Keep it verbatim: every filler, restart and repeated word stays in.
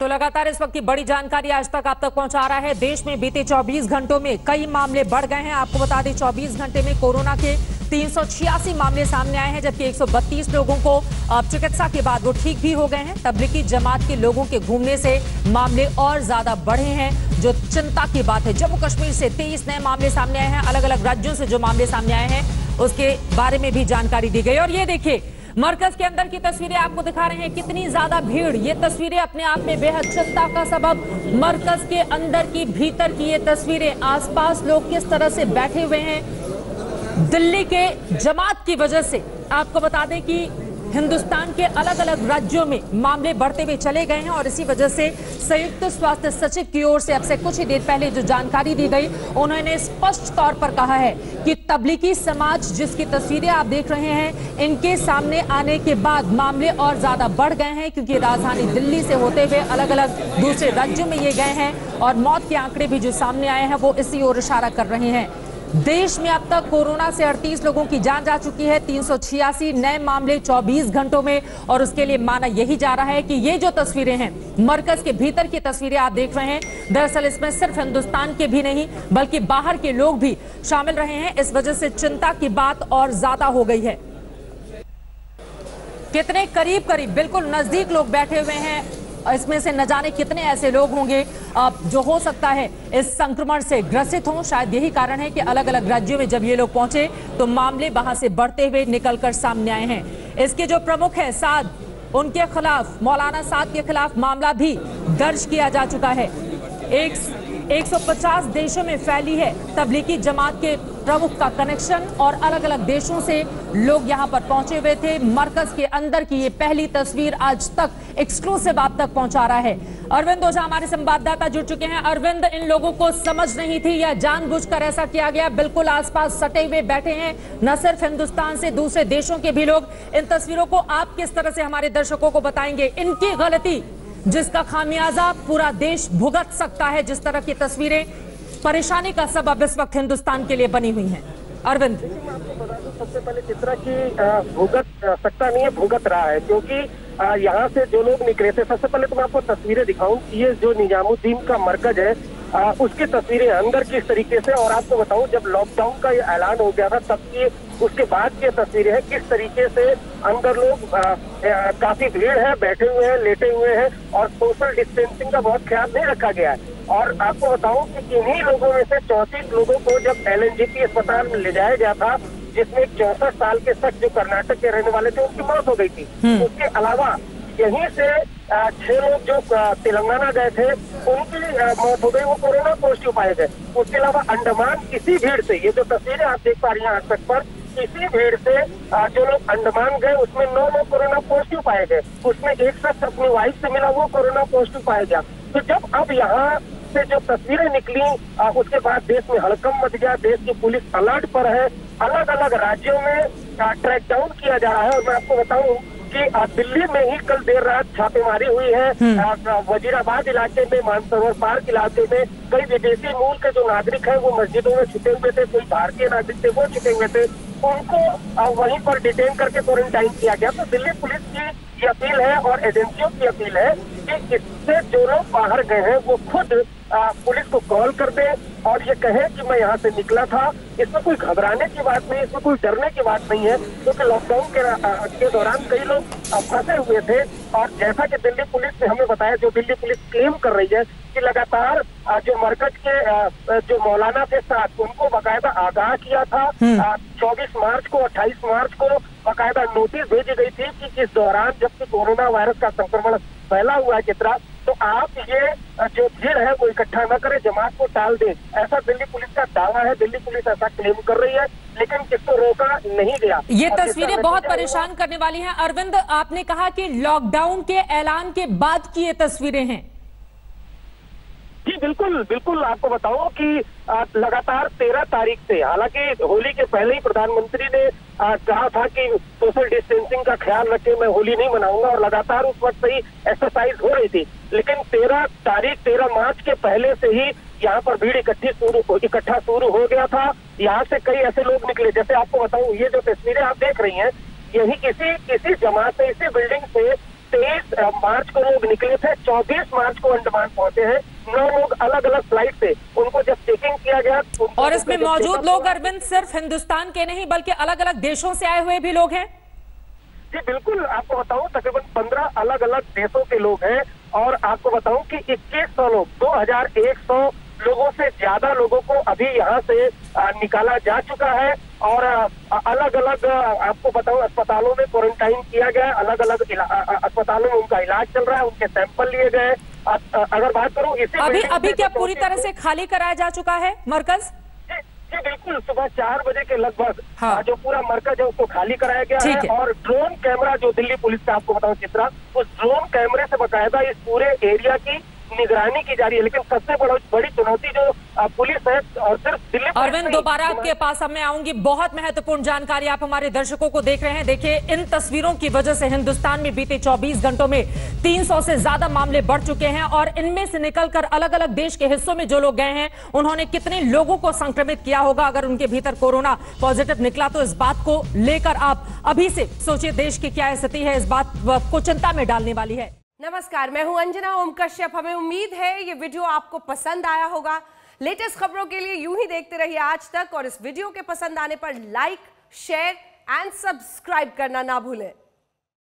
तो लगातार इस वक्त की बड़ी जानकारी आज तक आप तक पहुंचा रहा है। देश में बीते चौबीस घंटों में कई मामले बढ़ गए हैं। आपको बता दें चौबीस घंटे में कोरोना के तीन सौ छियासी मामले सामने आए हैं, जबकि एक सौ बत्तीस लोगों को चिकित्सा के बाद वो ठीक भी हो गए हैं। तबलीगी जमात के लोगों के घूमने से मामले और ज्यादा बढ़े हैं, जो चिंता की बात है। जम्मू कश्मीर से तेईस नए मामले सामने आए हैं। अलग अलग राज्यों से जो मामले सामने आए हैं उसके बारे में भी जानकारी दी गई। और ये देखिए मरकज के अंदर की तस्वीरें आपको दिखा रहे हैं, कितनी ज्यादा भीड़। ये तस्वीरें अपने आप में बेहद चिंता का सबब। मरकज के अंदर की भीतर की ये तस्वीरें, आसपास लोग किस तरह से बैठे हुए हैं दिल्ली के जमात की वजह से। आपको बता दें कि हिंदुस्तान के अलग अलग राज्यों में मामले बढ़ते हुए चले गए हैं और इसी वजह से संयुक्त स्वास्थ्य सचिव की ओर से अब से कुछ ही देर पहले जो जानकारी दी गई, उन्होंने स्पष्ट तौर पर कहा है कि तबलीगी समाज जिसकी तस्वीरें आप देख रहे हैं, इनके सामने आने के बाद मामले और ज्यादा बढ़ गए हैं, क्योंकि राजधानी दिल्ली से होते हुए अलग अलग दूसरे राज्यों में ये गए हैं और मौत के आंकड़े भी जो सामने आए हैं वो इसी ओर इशारा कर रहे हैं। देश में अब तक कोरोना से अड़तीस लोगों की जान जा चुकी है, तीन सौ छियासी नए मामले चौबीस घंटों में। और उसके लिए माना यही जा रहा है कि ये जो तस्वीरें हैं, मरकज के भीतर की तस्वीरें आप देख रहे हैं, दरअसल इसमें सिर्फ हिंदुस्तान के भी नहीं बल्कि बाहर के लोग भी शामिल रहे हैं। इस वजह से चिंता की बात और ज्यादा हो गई है। कितने करीब करीब बिल्कुल नजदीक लोग बैठे हुए हैं, इसमें से न जाने कितने ऐसे लोग होंगे जो हो सकता है इस संक्रमण से ग्रसित हों। शायद यही कारण है कि अलग अलग राज्यों में जब ये लोग पहुंचे तो मामले वहां से बढ़ते हुए निकलकर सामने आए हैं। इसके जो प्रमुख है साद, उनके खिलाफ, मौलाना साद के खिलाफ मामला भी दर्ज किया जा चुका है। एक एक सौ पचास देशों में फैली है तबलीगी जमात के प्रमुख का कनेक्शन और अलग अलग देशों से लोग यहां पर पहुंचे हुए थे। मरकज के अंदर की ये पहली तस्वीर आज तक एक्सक्लूसिव आप तक पहुंचा रहा है। अरविंद ओझा हमारे संवाददाता जुड़ चुके हैं। अरविंद, इन लोगों को समझ नहीं थी या जानबूझकर ऐसा किया गया? बिल्कुल आसपास सटे हुए बैठे हैं न सिर्फ हिंदुस्तान से, दूसरे देशों के भी लोग। इन तस्वीरों को आप किस तरह से हमारे दर्शकों को बताएंगे? इनकी गलती जिसका खामियाजा पूरा देश भुगत सकता है, जिस तरह की तस्वीरें परेशानी का सबब इस वक्त हिंदुस्तान के लिए बनी हुई हैं। अरविंद, सबसे पहले चित्रा की भुगत सकता नहीं है, भुगत रहा है, क्योंकि यहाँ से जो लोग निकले थे, सबसे पहले तो मैं आपको तस्वीरें दिखाऊं। ये जो निजामुद्दीन का मरकज है आ, उसकी तस्वीरें अंदर किस तरीके से, और आपको बताऊं जब लॉकडाउन का ये ऐलान हो गया था तब की उसके बाद की तस्वीरें हैं, किस तरीके से अंदर लोग आ, आ, काफी भीड़ है, बैठे हुए हैं, लेटे हुए हैं और सोशल डिस्टेंसिंग का बहुत ख्याल नहीं रखा गया है। और आपको बताऊं कि इन्हीं लोगों में से चौंतीस लोगों को जब एल एन जे पी अस्पताल में ले जाया गया था, जिसमें एक चौसठ साल के शख्स जो कर्नाटक के रहने वाले थे उनकी मौत हो गई थी। उसके अलावा यहीं से छह लोग जो तेलंगाना गए थे उनकी मौत हो गई, वो कोरोना पॉजिटिव पाए गए। उसके अलावा अंडमान इसी भीड़ से, ये जो तस्वीरें आप देख पा रही हैं आज तक पर, इसी भीड़ से जो लोग अंडमान गए उसमें नौ लोग कोरोना पॉजिटिव पाए गए। उसमें एक शख्स अपनी वाइफ से मिला, वो कोरोना पॉजिटिव पाया गया। तो जब अब यहाँ से जो तस्वीरें निकली आ, उसके बाद देश में हड़कंप मच गया। देश की पुलिस अलर्ट पर है, अलग अलग राज्यों में ट्रैक डाउन किया जा रहा है। और मैं आपको बताऊं कि दिल्ली में ही कल देर रात छापेमारी हुई है। वजीराबाद इलाके में, मानसरोवर पार्क इलाके में कई विदेशी मूल के जो नागरिक हैं वो मस्जिदों में छुपे हुए थे, कोई भारतीय नागरिक थे वो छुपे हुए थे, उनको वहीं पर डिटेन करके क्वारंटाइन किया गया। तो दिल्ली पुलिस की ये अपील है और एजेंसियों की अपील है कि इससे जो लोग बाहर गए हैं वो खुद आ, पुलिस को कॉल कर दे और ये कहे कि मैं यहाँ से निकला था। इसमें कोई घबराने की बात नहीं, इसमें कोई डरने की बात नहीं है, क्योंकि लॉकडाउन के, के दौरान कई लोग फंसे हुए थे। और जैसा कि दिल्ली पुलिस ने हमें बताया, जो दिल्ली पुलिस क्लेम कर रही है कि लगातार जो मरकज के जो मौलाना के साथ उनको बाकायदा आगाह किया था। चौबीस मार्च को, अट्ठाईस मार्च को बाकायदा नोटिस भेजी गई थी कि इस दौरान जबकि कोरोना वायरस का संक्रमण फैला हुआ है चित्रा, तो आप ये जो भीड़ है वो इकट्ठा न करें, जमात को टाल दें, ऐसा दिल्ली पुलिस का दावा है। दिल्ली पुलिस ऐसा क्लेम कर रही है, लेकिन किसको रोका नहीं गया। ये तस्वीरें बहुत परेशान करने वाली हैं। अरविंद, आपने कहा कि लॉकडाउन के ऐलान के बाद की ये तस्वीरें हैं। जी बिल्कुल बिल्कुल, आपको बताऊं कि लगातार तेरह तारीख से, हालांकि होली के पहले ही प्रधानमंत्री ने आ, कहा था कि सोशल डिस्टेंसिंग का ख्याल रखे, मैं होली नहीं मनाऊंगा, और लगातार उस वक्त से ही एक्सरसाइज हो रही थी। लेकिन तेरह तारीख तेरह मार्च के पहले से ही यहाँ पर भीड़ इकट्ठी शुरू इकट्ठा शुरू हो गया था। यहाँ से कई ऐसे लोग निकले, जैसे आपको बताऊं ये जो तस्वीरें आप देख रही हैं, यही इसी इसी जमात से, इसी बिल्डिंग से तेईस मार्च को लोग निकले थे, चौबीस मार्च को अंडमान पहुंचे हैं। नौ लोग अलग अलग फ्लाइट से, उनको जब चेकिंग किया गया। और इसमें मौजूद लोग अरविंद सिर्फ हिंदुस्तान के नहीं बल्कि अलग अलग देशों से आए हुए भी लोग हैं। जी बिल्कुल, आपको बताऊं तकरीबन पंद्रह अलग अलग देशों के लोग हैं। और आपको बताऊं कि इक्कीस सौ लोग, दो हजार एक सौ लोगों से ज्यादा लोगों को अभी यहाँ से आ, निकाला जा चुका है। और अलग अलग आपको बताऊं अस्पतालों में क्वारंटाइन किया गया है, अलग अलग अस्पतालों में उनका इलाज चल रहा है, उनके सैंपल लिए गए। अगर बात करूं इसी अभी अभी क्या पूरी तरह से खाली कराया जा चुका है मरकज? जी बिल्कुल, सुबह चार बजे के लगभग हाँ। जो पूरा मरकज है उसको खाली कराया गया है, है। और ड्रोन कैमरा जो दिल्ली पुलिस का आपको बताऊं चित्रा, उस ड्रोन कैमरे से बकायदा इस पूरे एरिया की निगरानी की जा रही है। लेकिन सबसे बड़ा बड़ी चुनौती जो पुलिस है और सिर्फ दिल्ली। अरविंद दोबारा आपके पास अब मैं आऊंगी, बहुत महत्वपूर्ण जानकारी आप हमारे दर्शकों को देख रहे हैं। देखिए इन तस्वीरों की वजह से हिंदुस्तान में बीते चौबीस घंटों में तीन सौ से ज्यादा मामले बढ़ चुके हैं और इनमें से निकलकर अलग अलग देश के हिस्सों में जो लोग गए हैं उन्होंने कितने लोगों को संक्रमित किया होगा। अगर उनके भीतर कोरोना पॉजिटिव निकला तो इस बात को लेकर आप अभी से सोचिए देश की क्या स्थिति है, इस बात को चिंता में डालने वाली है। नमस्कार, मैं हूं अंजना ओम कश्यप। हमें उम्मीद है ये वीडियो आपको पसंद आया होगा। लेटेस्ट खबरों के लिए यूं ही देखते रहिए आज तक और इस वीडियो के पसंद आने पर लाइक, शेयर एंड सब्सक्राइब करना ना भूलें।